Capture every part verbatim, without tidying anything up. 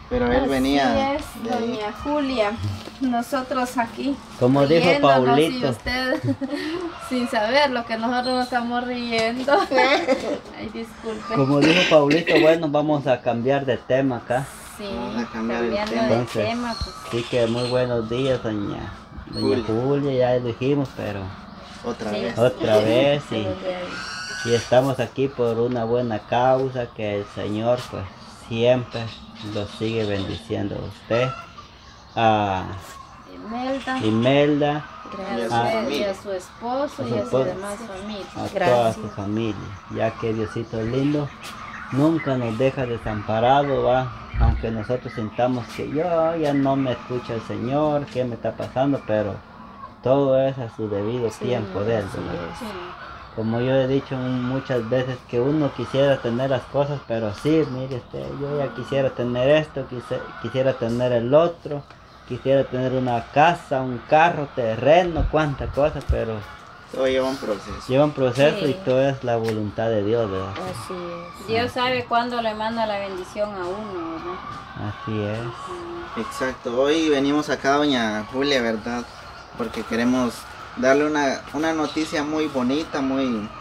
Pero él Así venía es, de ahí. doña Julia. Nosotros aquí. Como dijo riéndonos, Paulito. Y usted sin saber lo que nosotros nos estamos riendo. Ay, disculpe. Como dijo Paulito, bueno, vamos a cambiar de tema acá. Sí, Vamos a cambiar el cambiando tema. de Entonces, tema. Pues. Sí que muy buenos días, doña, doña Julia. Julia, ya lo dijimos, pero Otra Sí. vez. otra vez y, Buenos días. y estamos aquí por una buena causa, que el Señor pues siempre lo sigue bendiciendo a usted, a Imelda, Imelda, gracias Y a su a, y familia. a su esposo A su y a su esposo. demás familia. a toda Gracias. su familia, ya que Diosito lindo nunca nos deja desamparado, va, aunque nosotros sintamos que yo ya no me escucha el Señor, qué me está pasando, pero todo es a su debido Sí, tiempo de él, así ¿verdad? es. Sí. Como yo he dicho muchas veces que uno quisiera tener las cosas, pero sí, mire usted, yo ya quisiera tener esto, quise- quisiera tener el otro, quisiera tener una casa, un carro, terreno, cuántas cosas, pero Todo lleva un proceso. lleva un proceso Sí. y todo es la voluntad de Dios, ¿verdad? Así es. Dios sabe cuándo le manda la bendición a uno, ¿verdad? Así es. Exacto. Hoy venimos acá, doña Julia, ¿verdad? Porque queremos darle una, una noticia muy bonita, muy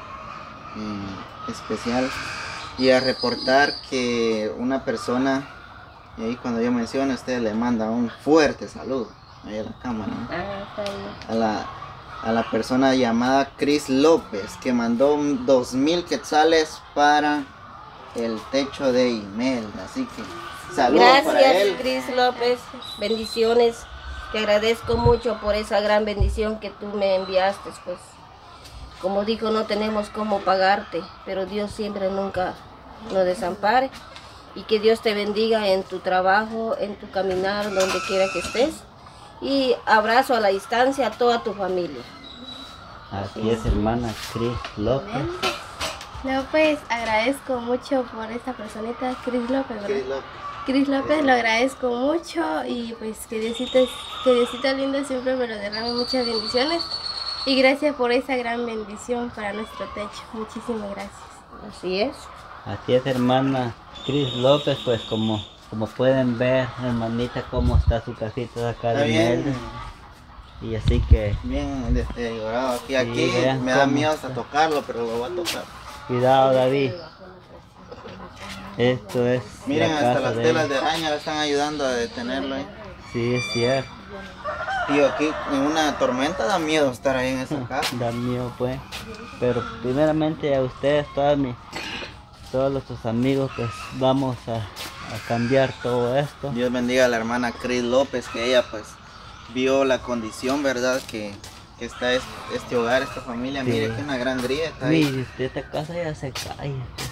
eh, especial. Y a reportar que una persona, y ahí cuando yo menciono, usted le manda un fuerte saludo. Ahí a la cámara, ¿no? Ah, está bien. a la, a la persona llamada Cris López, que mandó un dos mil quetzales para el techo de Imelda. Así que saludos para Gracias, él. Cris López. Bendiciones. Te agradezco mucho por esa gran bendición que tú me enviaste, pues. Como dijo, no tenemos cómo pagarte, pero Dios siempre nunca nos desampare. Y que Dios te bendiga en tu trabajo, en tu caminar, donde quiera que estés. Y abrazo a la distancia a toda tu familia. Así es, hermana Cris López. No, pues agradezco mucho por esta personita, Cris López, ¿verdad? Cris López. Cris López, lo agradezco mucho y pues que Diosito, que Diosito lindo siempre me lo derrame muchas bendiciones y gracias por esa gran bendición para nuestro techo. Muchísimas gracias. Así es. Así es, hermana Cris López, pues como, como pueden ver, hermanita, cómo está su casita acá Está de bien, Imelda. Y así que bien deteriorado aquí. Sí, Aquí vean me da cómo miedo está. hasta tocarlo, pero lo voy a tocar. cuidado, David. Esto es Miren, la hasta casa las de telas él. de araña le están ayudando a detenerlo ahí. Sí, es cierto. Tío, aquí en una tormenta da miedo estar ahí en esa casa. Da miedo, pues. Pero primeramente a ustedes, todas mis, todos nuestros amigos, pues vamos a, a cambiar todo esto. Dios bendiga a la hermana Cris López, que ella pues vio la condición, ¿verdad? Que, que está este, este hogar, esta familia. Sí. Mire que una gran grieta ahí. Mire, usted, esta casa ya se cae.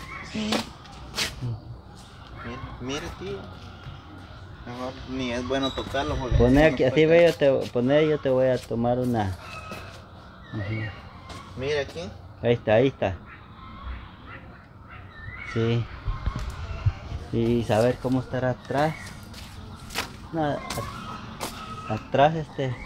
Mire, mire, tío. Mejor ni es bueno tocarlo porque Poner no aquí, así puede- ve, yo te, poner, yo te voy a tomar una. Ujú. Mire aquí. Ahí está, ahí está. Sí. Y saber cómo estará atrás. No, a- atrás este.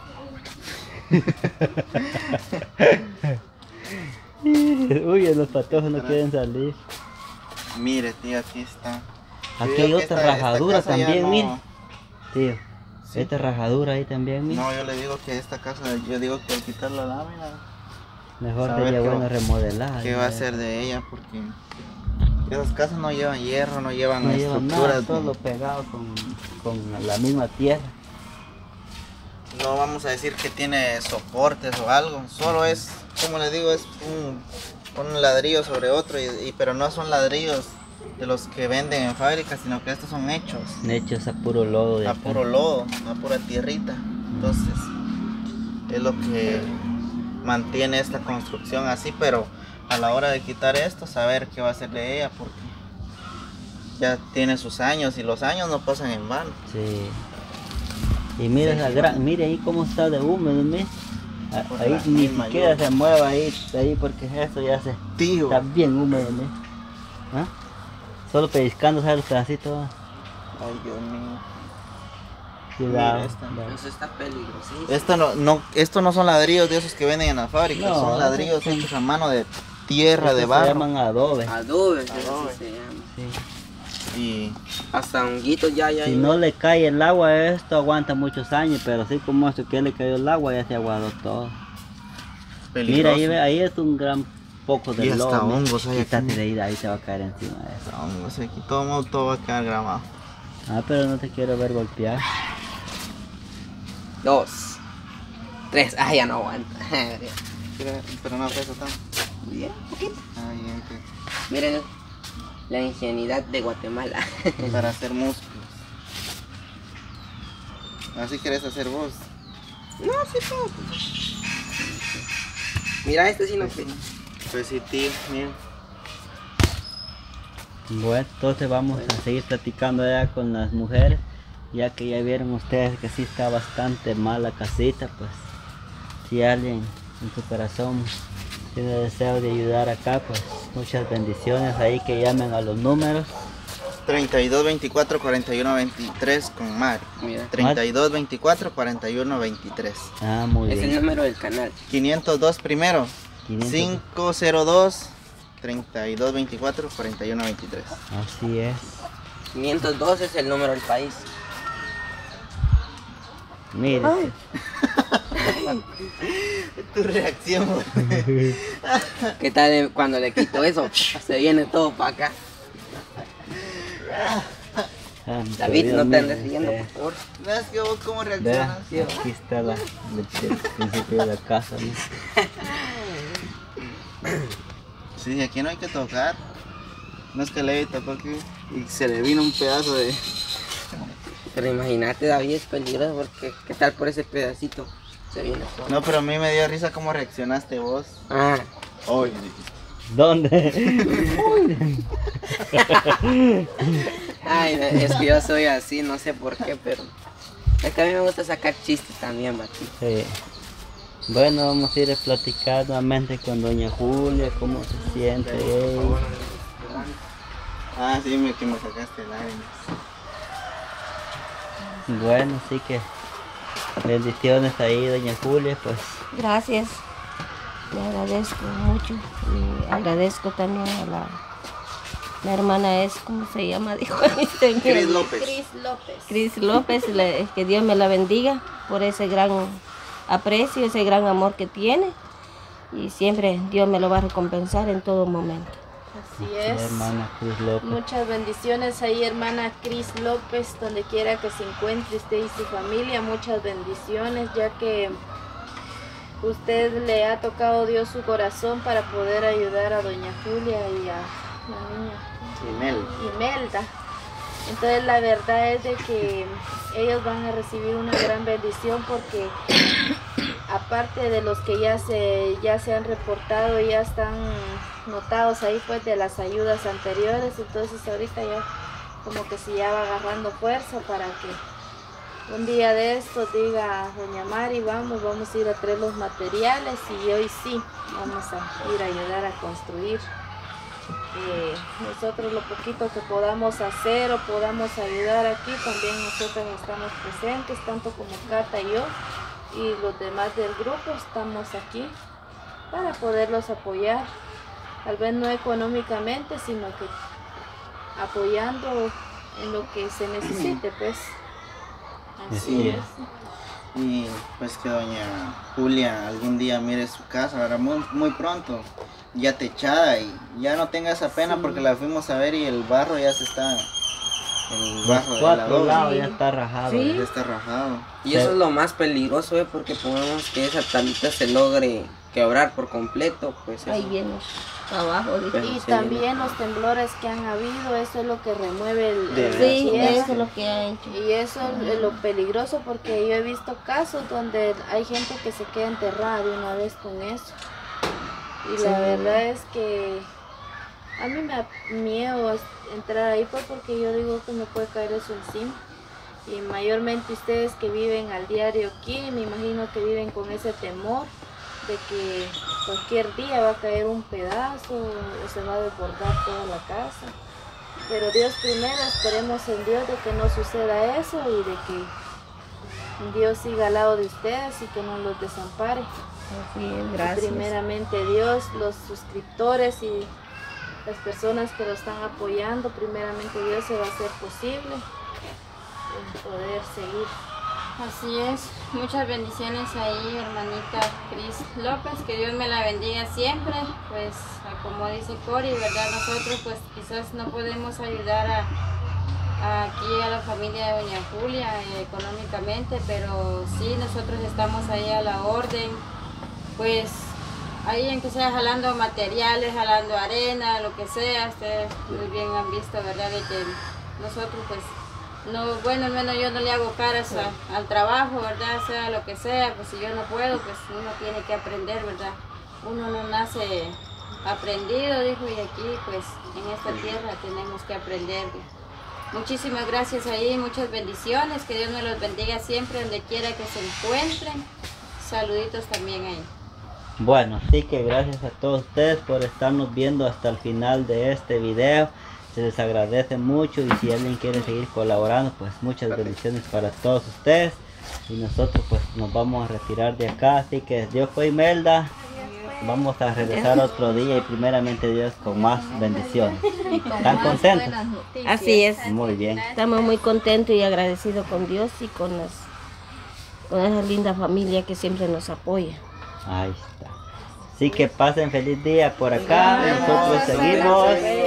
Uy, los patojos no quieren salir. Mire, tío, aquí está. Yo Aquí digo hay que otra esta- esta rajadura casa ya también, no- mire. Tío, Sí. esta rajadura ahí también, mire. No, yo le digo que esta casa, yo digo que al quitar la lámina, Mejor saber sería qué bueno va- remodelar. ¿qué va a ya. hacer de ella? Porque esas casas no llevan hierro, no llevan No lleva nada, estructuras. de- todo pegado con, con la misma tierra. No vamos a decir que tiene soportes o algo, solo es, como le digo, es un, un ladrillo sobre otro, y, y- pero no son ladrillos de los que venden en fábrica, sino que estos son hechos Hechos a puro lodo de a acá. puro lodo, a pura tierrita. Entonces, es lo que mantiene esta construcción así, pero a la hora de quitar esto, saber qué va a hacer de ella, porque ya tiene sus años y los años no pasan en vano. Sí. Y mire, esa gran, mire ahí cómo está de húmedo, mire. A- Por Ahí la ni misma siquiera lluvia. se mueva ahí, ahí porque eso ya se Tío, está bien húmedo, mire. ¿Ah? Solo pellizcando, ¿sabes los pedacitos? ay Dios mío. Cuidado. Mira esta. cuidado. Eso está peligrosísimo. Esto no, no, esto no son ladrillos de esos que venden en la fábrica, No, son ladrillos sí. hechos a mano de tierra, Estos de se barro. llaman adobe. Adobe, eso Adobe. sí se llama. Sí. Y Hasta honguitos ya, ya. Si ya. no le cae el agua, esto aguanta muchos años, pero así como esto que le cayó el agua, ya se aguadó todo. peligroso. Mira, ahí, ve- ahí es un gran poco de Y hasta lodo. hongos hay Quítate aquí. de ahí, ahí te va a caer encima de eso. No, no sé, aquí todo, modo, todo va a quedar grabado. Ah, pero no te quiero ver golpear. Dos. Tres. Ah, ya no aguanta. Pero, pero no pesa tanto. Bien, poquito. Ay, gente. Miren la ingenuidad de Guatemala. Para hacer músculos. Así querés hacer vos. No, sí puedo. Mira, este sí no Pues sí. pega. Pues sí, tío, mira. Bueno, entonces vamos a seguir platicando ya con las mujeres, ya que ya vieron ustedes que sí está bastante mal la casita, pues si alguien en su corazón tiene deseo de ayudar acá, pues muchas bendiciones ahí, que llamen a los números. treinta y dos veinticuatro cuarenta y uno veintitrés con Mari. Mira. treinta y dos veinticuatro cuarenta y uno veintitrés. Ah, muy Es el bien. número del canal. quinientos dos primero. quinientos. cinco cero dos treinta y dos veinticuatro cuarenta y uno veintitrés. Así es. quinientos dos es el número del país. Mire, Tu reacción. ¿Qué tal eh, cuando le quito eso? Se viene todo para acá. santo David, Dios, no te mire, andes riendo, este, por favor. No, es que vos cómo vea, reaccionas. aquí está la, el, el principio de la casa, ¿no? Sí, aquí no hay que tocar. No es que le tocó aquí y se le vino un pedazo de... Pero imagínate, David, es peligroso porque ¿qué tal por ese pedacito? Se viene todo. No, pero a mí me dio risa cómo reaccionaste vos. Ah, Hoy. ¿Dónde? ay, es que yo soy así, no sé por qué, pero es que a mí me gusta sacar chistes también, Bati. Sí. Bueno, vamos a ir a platicar nuevamente con doña Julia, cómo se siente ella. Ah, sí, me, que me sacaste lágrimas. Bueno, así que bendiciones ahí, doña Julia, pues Gracias. Le agradezco mucho. Y agradezco también a la, la hermana, es, ¿cómo se llama? Dijo ahí, Cris López. Cris López. Cris López, le- que Dios me la bendiga por ese gran aprecio, ese gran amor que tiene. Y siempre Dios me lo va a recompensar en todo momento. Así la es. hermana Cruz López. Muchas bendiciones ahí, hermana Cris López, donde quiera que se encuentre usted y su familia. Muchas bendiciones, ya que usted le ha tocado Dios su corazón para poder ayudar a doña Julia y a la niña Inel. Imelda. Entonces la verdad es de que ellos van a recibir una gran bendición porque aparte de los que ya se ya se han reportado, ya están notados ahí pues de las ayudas anteriores, entonces ahorita ya como que se ya va agarrando fuerza para que un día de estos diga doña Mari, vamos, vamos a ir a traer los materiales y hoy sí vamos a ir a ayudar a construir. Eh, nosotros lo poquito que podamos hacer o podamos ayudar aquí, también nosotros estamos presentes, tanto como Cata y yo y los demás del grupo estamos aquí para poderlos apoyar, tal vez no económicamente, sino que apoyando en lo que se necesite, pues. Así Así es. es. Y pues que doña Julia algún día mire su casa, ahora muy, muy pronto, ya techada y ya no tenga esa pena porque la fuimos a ver y el barro ya se está, el barro Los de la cuatro doble lados ya está rajado. Sí. ya está rajado. Y eso es lo más peligroso, ¿eh? Porque podemos que esa tablita se logre quebrar por completo, pues Ahí eso. viene abajo. dice. Pues, Y sí, también los temblores que han habido, eso es lo que remueve el, De el veras. Sí, tierra. eso es lo que ha hecho. Y eso es lo peligroso porque yo he visto casos donde hay gente que se queda enterrada de una vez con eso. Y la Sí. verdad es que a mí me da miedo entrar ahí pues porque yo digo que me puede caer eso encima. Y mayormente ustedes que viven al diario aquí, me imagino que viven con ese temor de que cualquier día va a caer un pedazo o se va a desbordar toda la casa. Pero Dios primero, esperemos en Dios de que no suceda eso y de que Dios siga al lado de ustedes y que no los desampare. Así es, Y gracias. primeramente Dios, los suscriptores y las personas que lo están apoyando, primeramente Dios se va a hacer posible en poder seguir. Así es, muchas bendiciones ahí, hermanita Cris López, que Dios me la bendiga siempre. Pues como dice Cori, ¿verdad? Nosotros pues quizás no podemos ayudar a, a aquí a la familia de doña Julia eh, económicamente, pero sí nosotros estamos ahí a la orden, pues ahí en que sea jalando materiales, jalando arena, lo que sea. Ustedes muy bien han visto, ¿verdad? De que nosotros pues no, bueno, al menos yo no le hago caras a, al trabajo, ¿verdad? Sea lo que sea, pues si yo no puedo, pues uno tiene que aprender, ¿verdad? Uno no nace aprendido, dijo, y aquí, pues, en esta tierra tenemos que aprender. Muchísimas gracias ahí, muchas bendiciones, que Dios me los bendiga siempre, donde quiera que se encuentren. Saluditos también ahí. Bueno, así que gracias a todos ustedes por estarnos viendo hasta el final de este video. Se les agradece mucho y si alguien quiere seguir colaborando, pues muchas bendiciones para todos ustedes. Y nosotros pues nos vamos a retirar de acá. Así que Dios fue Imelda. Vamos a regresar otro día y primeramente Dios con más bendiciones. ¿Están contentos? Así es. Muy bien. Estamos muy contentos y agradecidos con Dios y con, las, con esa linda familia que siempre nos apoya. Ahí está. Así que pasen feliz día por acá. Nosotros seguimos.